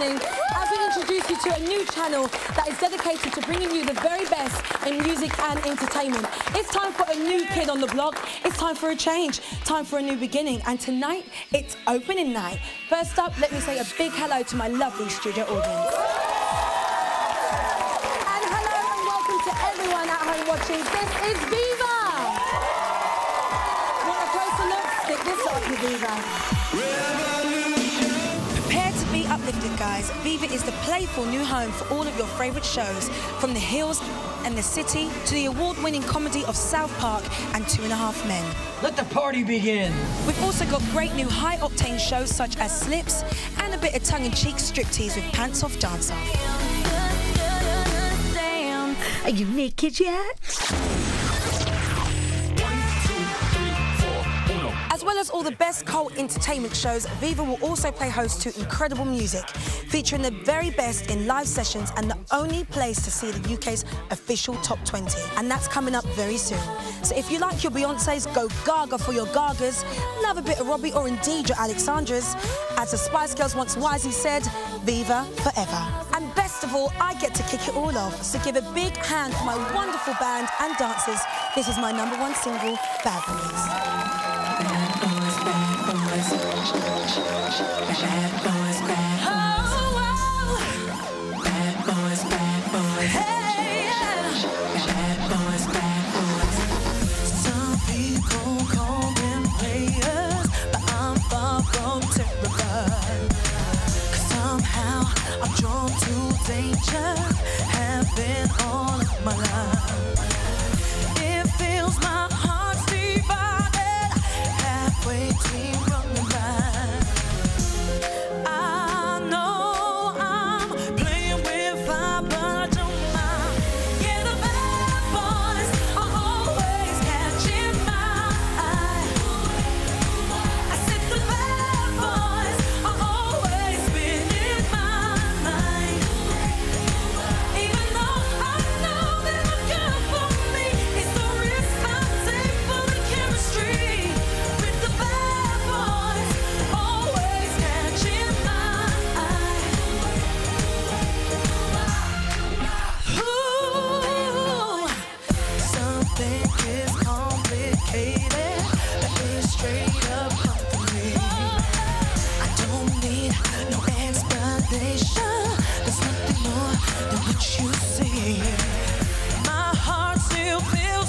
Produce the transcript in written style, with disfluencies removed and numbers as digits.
morning as we introduce you to a new channel that is dedicated to bringing you the very best in music and entertainment. It's time for a new kid on the block. It's time for a change, time for a new beginning. And tonight, it's opening night. First up, let me say a big hello to my lovely studio audience. And hello and welcome to everyone at home watching. This is Viva. Want a closer look? Stick this up with Viva. Prepare to be uplifted, guys. Viva is the playful new home for all of your favourite shows, from The Hills and The City to the award-winning comedy of South Park and 2.5 Men. Let the party begin. We've also got great new high-octane shows such as Slips and a bit of tongue-in-cheek striptease with Pants Off Dance Off. Are you naked yet? As well as all the best cult entertainment shows, Viva will also play host to incredible music, featuring the very best in live sessions and the only place to see the UK's official top 20. And that's coming up very soon. So if you like your Beyoncés, go gaga for your Gagas, love a bit of Robbie or indeed your Alexandras. As the Spice Girls once wisely said, Viva forever. And best of all, I get to kick it all off. So give a big hand for my wonderful band and dancers. This is my #1 single, Bad Boys. Bad boys, bad boys. Bad boys, bad boys. Bad boys, bad boys. Hey, bad boys, bad boys. Some people call them players, but I'm far from terrified. 'Cause somehow I'm drawn to danger, have been all of my life. It fills my heart divided, halfway between wrong and right. I know I'm playing with fire, but I don't mind. Yeah, the bad boys are always catching my eye. I said the bad boys are always spinning my mind. Even though I know that I'm good for me, it's the risk I take for the chemistry. With the bad boys always catching my eye. Ooh, something is complicated, but it's straight up comforting. I don't need no explanation. There's nothing more than what you see. My heart still feels